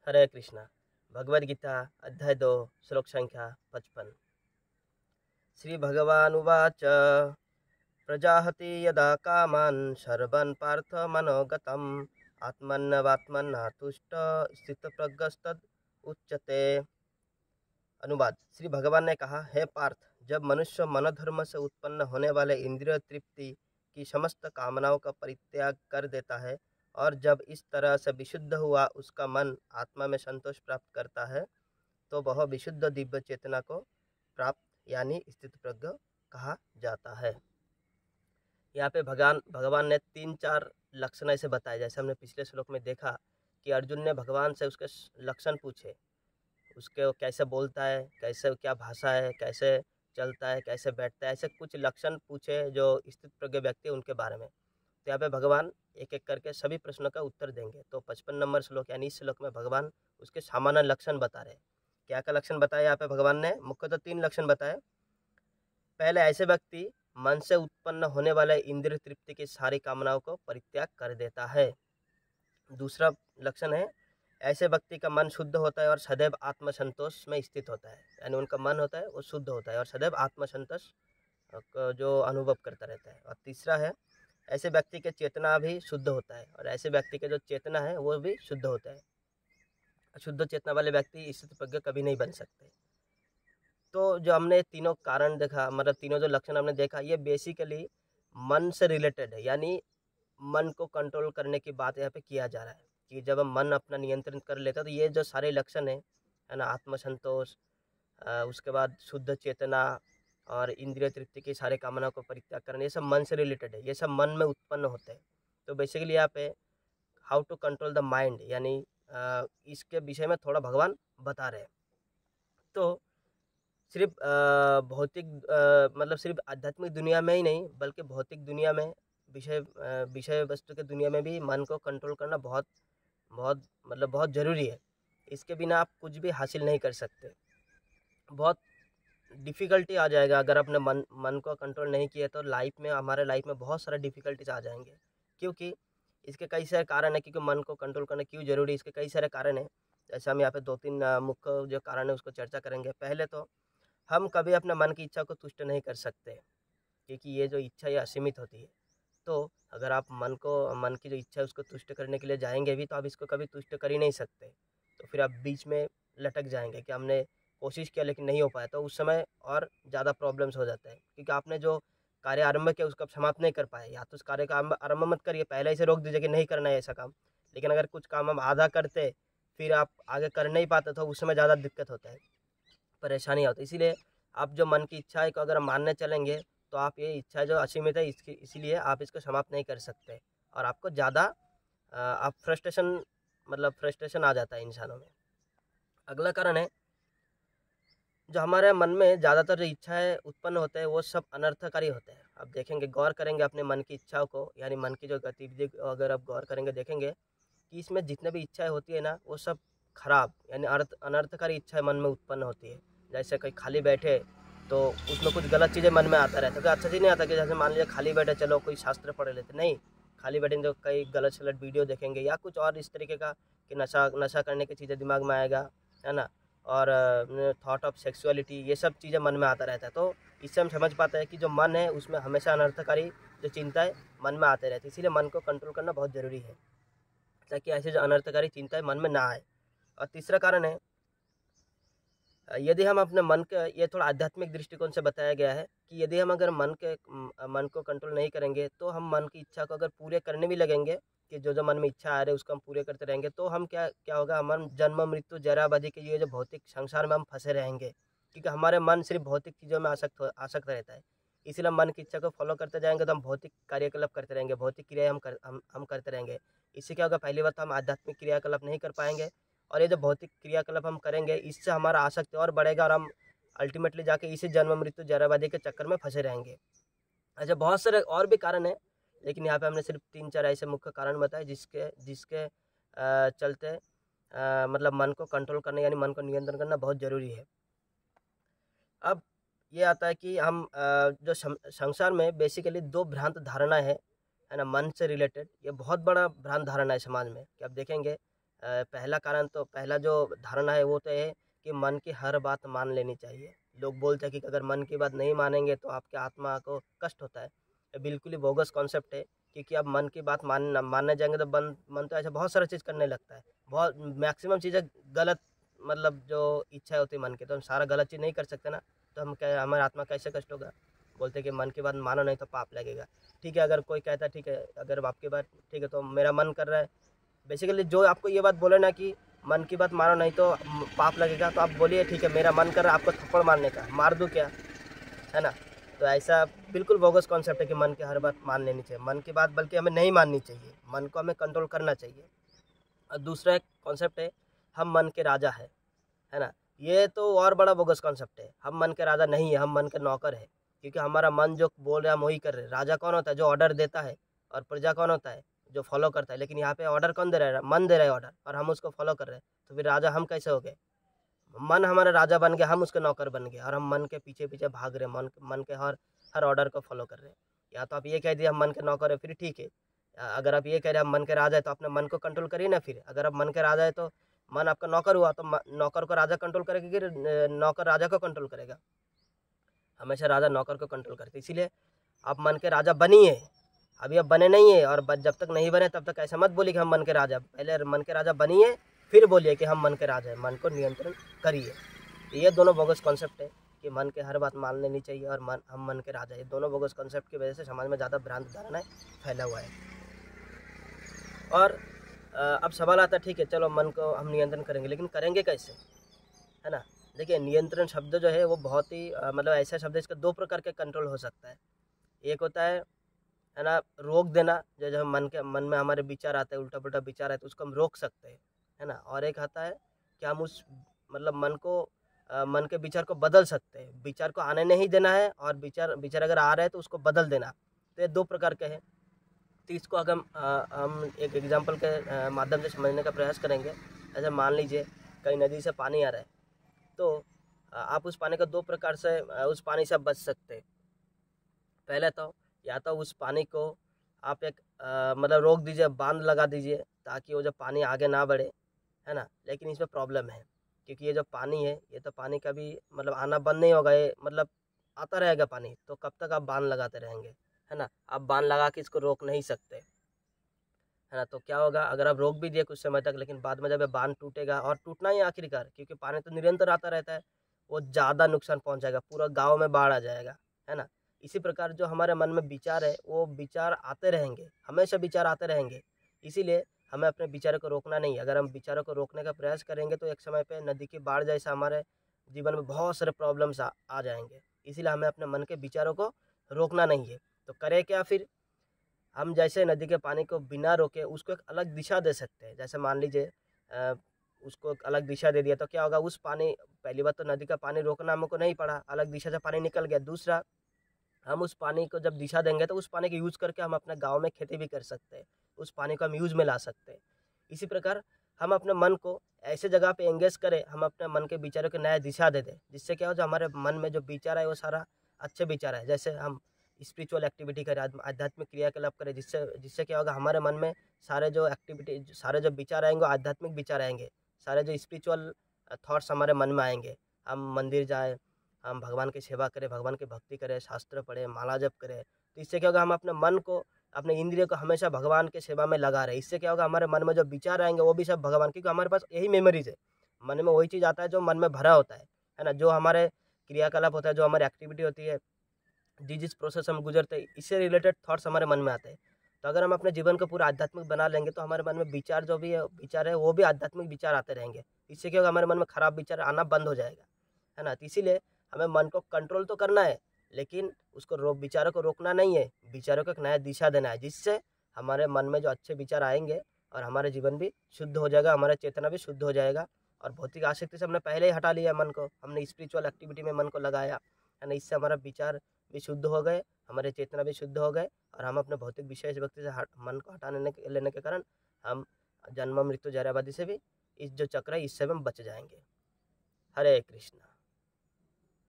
हरे कृष्णा। भगवद गीता अध्याय 2 श्लोक संख्या 55। श्री भगवानुवाच प्रजाहति यदा कामान् सर्वान् पार्थ मनोगतम् आत्मन्नवात्मना तुष्ट स्थितप्रज्ञस्तद उच्यते। अनुवाद। श्री भगवान ने कहा, हे पार्थ, जब मनुष्य मनोधर्म से उत्पन्न होने वाले इंद्रिय तृप्ति की समस्त कामनाओं का परित्याग कर देता है और जब इस तरह से विशुद्ध हुआ उसका मन आत्मा में संतोष प्राप्त करता है तो वह विशुद्ध दिव्य चेतना को प्राप्त यानी स्थित प्रज्ञ कहा जाता है। यहाँ पे भगवान ने 3-4 लक्षण ऐसे बताए, जैसे हमने पिछले श्लोक में देखा कि अर्जुन ने भगवान से उसके लक्षण पूछे, उसके वो कैसे बोलता है, कैसे क्या भाषा है, कैसे चलता है, कैसे बैठता है, ऐसे कुछ लक्षण पूछे जो स्थित प्रज्ञ व्यक्ति उनके बारे में। तो यहाँ पे भगवान एक एक करके सभी प्रश्नों का उत्तर देंगे। तो 55 नंबर श्लोक यानी इस श्लोक में भगवान उसके सामान्य लक्षण बता रहे हैं। क्या क्या लक्षण बताए यहाँ पे भगवान ने? मुख्यतः 3 लक्षण बताए। पहले, ऐसे व्यक्ति मन से उत्पन्न होने वाले इंद्रिय तृप्ति की सारी कामनाओं को परित्याग कर देता है। दूसरा लक्षण है, ऐसे व्यक्ति का मन शुद्ध होता है और सदैव आत्मसंतोष में स्थित होता है, यानी उनका मन होता है वो शुद्ध होता है और सदैव आत्मसंतोष जो अनुभव करता रहता है। और तीसरा है, ऐसे व्यक्ति के चेतना भी शुद्ध होता है और ऐसे व्यक्ति के जो चेतना है वो भी शुद्ध होता है। अशुद्ध चेतना वाले व्यक्ति स्थित प्रज्ञ कभी नहीं बन सकते। तो जो हमने तीनों कारण देखा, मतलब तीनों जो लक्षण हमने देखा, ये बेसिकली मन से रिलेटेड है, यानी मन को कंट्रोल करने की बात यहाँ पे किया जा रहा है कि जब हम मन अपना नियंत्रित कर लेता है तो ये जो सारे लक्षण है ना, आत्मसंतोष, उसके बाद शुद्ध चेतना और इंद्रिय तृप्ति की सारे कामनाओं को परित्याग करना, ये सब मन से रिलेटेड है, ये सब मन में उत्पन्न होते हैं। तो बेसिकली यहाँ पे how to control the mind, यानी इसके विषय में थोड़ा भगवान बता रहे हैं। तो सिर्फ भौतिक मतलब सिर्फ आध्यात्मिक दुनिया में ही नहीं बल्कि भौतिक दुनिया में, विषय वस्तु के दुनिया में भी मन को कंट्रोल करना बहुत बहुत मतलब बहुत ज़रूरी है। इसके बिना आप कुछ भी हासिल नहीं कर सकते। बहुत डिफ़िकल्टी आ जाएगा अगर आपने मन को कंट्रोल नहीं किया तो हमारे लाइफ में बहुत सारे डिफ़िकल्टीज आ जाएंगे, क्योंकि इसके कई सारे कारण है। क्योंकि मन को कंट्रोल करना क्यों ज़रूरी है, इसके कई सारे कारण हैं। जैसे हम यहाँ पे 2-3 मुख्य जो कारण है उसको चर्चा करेंगे। पहले तो हम कभी अपने मन की इच्छा को तुष्ट नहीं कर सकते, क्योंकि ये जो इच्छा ये असीमित होती है। तो अगर आप मन की जो इच्छा है उसको तुष्ट करने के लिए जाएंगे भी तो आप इसको कभी तुष्ट कर ही नहीं सकते। तो फिर आप बीच में लटक जाएंगे कि हमने कोशिश किया लेकिन नहीं हो पाया, तो उस समय और ज़्यादा प्रॉब्लम्स हो जाता है, क्योंकि आपने जो कार्य आरंभ किया उसको आप समाप्त नहीं कर पाए। या तो उस कार्य का आरंभ मत करिए, पहले ही से रोक दीजिए कि नहीं करना है ऐसा काम। लेकिन अगर कुछ काम हम आधा करते फिर आप आगे कर नहीं पाते तो उस समय ज़्यादा दिक्कत होता है, परेशानी होती है। इसीलिए आप जो मन की इच्छा है को अगर मानने चलेंगे तो आप ये इच्छा जो असीमित है इसीलिए आप इसको समाप्त नहीं कर सकते और आपको ज़्यादा आप फ्रस्ट्रेशन आ जाता है इंसानों में। अगला कारण है, जो हमारे मन में ज़्यादातर जो इच्छाएं उत्पन्न होते हैं वो सब अनर्थकारी होते हैं। आप देखेंगे, गौर करेंगे अपने मन की इच्छाओं को, यानी मन की जो गतिविधि अगर आप गौर करेंगे देखेंगे कि इसमें जितने भी इच्छाएं होती है ना वो सब खराब यानी अनर्थकारी इच्छाएं मन में उत्पन्न होती है। जैसे कहीं खाली बैठे तो उसमें कुछ गलत चीज़ें मन में आता रहता है, तो अच्छा चीज़ नहीं आता कि जैसे मान लीजिए खाली बैठे चलो कोई शास्त्र पढ़ लेते, नहीं, खाली बैठेंगे तो कई गलत सलत वीडियो देखेंगे या कुछ और इस तरीके का कि नशा करने की चीज़ें दिमाग में आएगा, है ना, और थॉट ऑफ सेक्सुअलिटी, ये सब चीज़ें मन में आता रहता है। तो इससे हम समझ पाते हैं कि जो मन है उसमें हमेशा अनर्थकारी जो चिंताएं मन में आते रहती है। इसीलिए मन को कंट्रोल करना बहुत ज़रूरी है ताकि ऐसे जो अनर्थकारी चिंताएं मन में ना आए। और तीसरा कारण है, यदि हम अपने मन के, ये थोड़ा आध्यात्मिक दृष्टिकोण से बताया गया है कि यदि हम अगर मन को कंट्रोल नहीं करेंगे तो हम मन की इच्छा को अगर पूरे करने भी लगेंगे कि जो मन में इच्छा आ रही है उसको हम पूरे करते रहेंगे तो हम क्या होगा, हम जन्म मृत्यु जरा व्याधि के ये जो भौतिक संसार में हम फंसे रहेंगे, क्योंकि हमारे मन सिर्फ भौतिक चीज़ों में आसक्त रहता है। इसलिए हम मन की इच्छा को फॉलो करते जाएंगे तो हम भौतिक कार्यकलाप करते रहेंगे, भौतिक क्रिया हम करते रहेंगे। इससे क्या होगा, पहली बात तो हम आध्यात्मिक क्रियाकलाप नहीं कर पाएंगे और ये जो भौतिक क्रियाकलाप हम करेंगे इससे हमारा आसक्ति और बढ़ेगा और हम अल्टीमेटली जाके इसी जन्म मृत्यु जराबादी के चक्कर में फंसे रहेंगे। अच्छा, बहुत सारे और भी कारण है लेकिन यहाँ पे हमने सिर्फ 3-4 ऐसे मुख्य कारण बताए जिसके चलते मतलब मन को कंट्रोल करना यानी मन को नियंत्रण करना बहुत ज़रूरी है। अब ये आता है कि हम जो संसार में बेसिकली 2 भ्रांत धारणा है ना, मन से रिलेटेड। ये बहुत बड़ा भ्रांत धारणा है समाज में कि आप देखेंगे पहला कारण तो पहला जो धारणा है वो तो है कि मन की हर बात मान लेनी चाहिए। लोग बोलते हैं कि अगर मन की बात नहीं मानेंगे तो आपके आत्मा को कष्ट होता है। ये बिल्कुल ही बोगस कॉन्सेप्ट है, क्योंकि आप मन की बात मानने जाएंगे तो मन तो ऐसा बहुत सारा चीज़ करने लगता है। बहुत मैक्सिमम चीज़ें गलत, मतलब जो इच्छा होती है मन की, तो हम सारा गलत चीज़ नहीं कर सकते ना। तो हम क्या, हमारा आत्मा कैसे कष्ट होगा। बोलते हैं कि मन की बात मानो नहीं तो पाप लगेगा। ठीक है, अगर कोई कहता है ठीक है, अगर आपकी बात ठीक है तो मेरा मन कर रहा है, बेसिकली जो आपको ये बात बोले ना कि मन की बात मानो नहीं तो पाप लगेगा, तो आप बोलिए ठीक है मेरा मन कर रहा है आपको थप्पड़ मारने का, मार दूँ क्या, है ना। तो ऐसा बिल्कुल बोगस कॉन्सेप्ट है कि मन की हर बात मान लेनी चाहिए। मन की बात बल्कि हमें नहीं माननी चाहिए, मन को हमें कंट्रोल करना चाहिए। और दूसरा एक कॉन्सेप्ट है, हम मन के राजा है ना। ये तो और बड़ा बोगस कॉन्सेप्ट है। हम मन के राजा नहीं है, हम मन के नौकर है, क्योंकि हमारा मन जो बोल रहा है हम वही कर रहे हैं। राजा कौन होता है? जो ऑर्डर देता है। और प्रजा कौन होता है? जो फॉलो करता है। लेकिन यहाँ पे ऑर्डर कौन दे रहा है? मन दे रहा है ऑर्डर, और हम उसको फॉलो कर रहे हैं। तो फिर राजा हम कैसे हो गए? मन हमारा राजा बन गया, हम उसके नौकर बन गए, और हम मन के पीछे पीछे भाग रहे हैं, मन के हर हर ऑर्डर को फॉलो कर रहे हैं। या तो आप ये कह दिए हम मन के नौकर है, फिर ठीक है। अगर आप ये कह रहे हैं हम मन के राजा है, तो अपने मन को कंट्रोल करिए ना। फिर अगर आप मन के राजा है तो मन आपका नौकर हुआ, तो नौकर को राजा कंट्रोल करेगा कि नौकर राजा को कंट्रोल करेगा? हमेशा राजा नौकर को कंट्रोल करते। इसीलिए आप मन के राजा बनिए। अभी आप बने नहीं है, और जब तक नहीं बने तब तक ऐसा मत बोलिए कि हम मन के राजा। पहले मन के राजा बनिए, फिर बोलिए कि हम मन के राजा हैं। मन को नियंत्रण करिए। ये दोनों बोगस कॉन्सेप्ट है कि मन के हर बात मान लेनी चाहिए और हम मन के राजा। ये दोनों बोगस कॉन्सेप्ट की वजह से समाज में ज़्यादा भ्रांत धारणाएं फैला हुआ है। और अब सवाल आता है ठीक है चलो मन को हम नियंत्रण करेंगे, लेकिन करेंगे कैसे, है ना। देखिए नियंत्रण शब्द जो है वो बहुत ही मतलब ऐसा शब्द है, इसका दो प्रकार के कंट्रोल हो सकता है। एक होता है ना, रोक देना। जो जो मन में हमारे विचार आते हैं, उल्टा पुल्टा विचार है, तो उसको हम रोक सकते हैं, है ना। और एक आता है कि हम उस मतलब मन के विचार को बदल सकते हैं। विचार को आने नहीं देना है, और विचार अगर आ रहा है तो उसको बदल देना। तो ये दो प्रकार के हैं। तो इसको अगर हम एक एग्जाम्पल के माध्यम से समझने का प्रयास करेंगे। ऐसे मान लीजिए कहीं नदी से पानी आ रहा है, तो आप उस पानी को दो प्रकार से उस पानी से बच सकते हैं। पहले तो या तो उस पानी को आप एक मतलब रोक दीजिए, बांध लगा दीजिए, ताकि वो जो पानी आगे ना बढ़े, है ना। लेकिन इसमें प्रॉब्लम है, क्योंकि ये जो पानी है ये तो पानी कभी मतलब आना बंद नहीं होगा, ये मतलब आता रहेगा पानी। तो कब तक आप बांध लगाते रहेंगे, है ना। आप बांध लगा के इसको रोक नहीं सकते, है ना। तो क्या होगा, अगर आप रोक भी दिए कुछ समय तक, लेकिन बाद में जब ये बांध टूटेगा, और टूटना ही आखिरकार, क्योंकि पानी तो निरंतर आता रहता है, वो ज़्यादा नुकसान पहुंचाएगा, पूरा गांव में बाढ़ आ जाएगा, है ना। इसी प्रकार जो हमारे मन में विचार है वो विचार आते रहेंगे, हमेशा विचार आते रहेंगे। इसीलिए हमें अपने विचारों को रोकना नहीं है। अगर हम विचारों को रोकने का प्रयास करेंगे तो एक समय पे नदी की बाढ़ जैसा हमारे जीवन में बहुत सारे प्रॉब्लम्स आ जाएंगे। इसीलिए हमें अपने मन के विचारों को रोकना नहीं है। तो करें क्या फिर? हम जैसे नदी के पानी को बिना रोके उसको एक अलग दिशा दे सकते हैं। जैसे मान लीजिए उसको एक अलग दिशा दे दिया तो क्या होगा, उस पानी, पहली बात तो नदी का पानी रोकना हमको नहीं पड़ा, अलग दिशा से पानी निकल गया। दूसरा, हम उस पानी को जब दिशा देंगे तो उस पानी को यूज़ करके हम अपने गांव में खेती भी कर सकते हैं, उस पानी को हम यूज़ में ला सकते हैं। इसी प्रकार हम अपने मन को ऐसे जगह पे एंगेज करें, हम अपने मन के विचारों को नया दिशा दे दें, जिससे क्या हो, जो हमारे मन में जो विचार है वो सारा अच्छे विचार है। जैसे हम स्पिरिचुअल एक्टिविटी करें, आध्यात्मिक क्रियाकलाप करें, जिससे जिससे क्या होगा, हमारे मन में सारे जो एक्टिविटी, सारे जो विचार आएंगे आध्यात्मिक विचार आएंगे, सारे जो स्पिरिचुअल थॉट्स हमारे मन में आएंगे। हम मंदिर जाए, हम भगवान की सेवा करें, भगवान की भक्ति करें, शास्त्र पढ़ें, माला जप करें। तो इससे क्या होगा, हम अपने मन को, अपने इंद्रिय को हमेशा भगवान की सेवा में लगा रहे। इससे क्या होगा, हमारे मन में जो विचार आएंगे वो भी सब भगवान, क्योंकि हमारे पास यही मेमोरीज है। मन में वही चीज़ आता है जो मन में भरा होता है ना। जो हमारे क्रियाकलाप होता है, जो हमारी एक्टिविटी होती है, जिस प्रोसेस हम गुजरते हैं, इससे रिलेटेड थॉट्स हमारे मन में आते हैं। तो अगर हम अपने जीवन को पूरा आध्यात्मिक बना लेंगे तो हमारे मन में विचार जो भी है विचार है वो भी आध्यात्मिक विचार आते रहेंगे। इससे क्या होगा, हमारे मन में खराब विचार आना बंद हो जाएगा, है ना। तो इसीलिए हमें मन को कंट्रोल तो करना है, लेकिन उसको विचारों को रोकना नहीं है, विचारों को एक नया दिशा देना है, जिससे हमारे मन में जो अच्छे विचार आएंगे और हमारे जीवन भी शुद्ध हो जाएगा, हमारा चेतना भी शुद्ध हो जाएगा। और भौतिक आसक्ति से हमने पहले ही हटा लिया मन को, हमने स्पिरिचुअल एक्टिविटी में मन को लगाया, है ना। इससे हमारा विचार भी शुद्ध हो गए, हमारे चेतना भी शुद्ध हो गए, और हम अपने भौतिक विषय व्यक्ति से मन को हटा लेने के कारण हम जन्म मृत्यु जराबादी से भी, इस जो चक्र है इससे हम बच जाएंगे। हरे कृष्णा।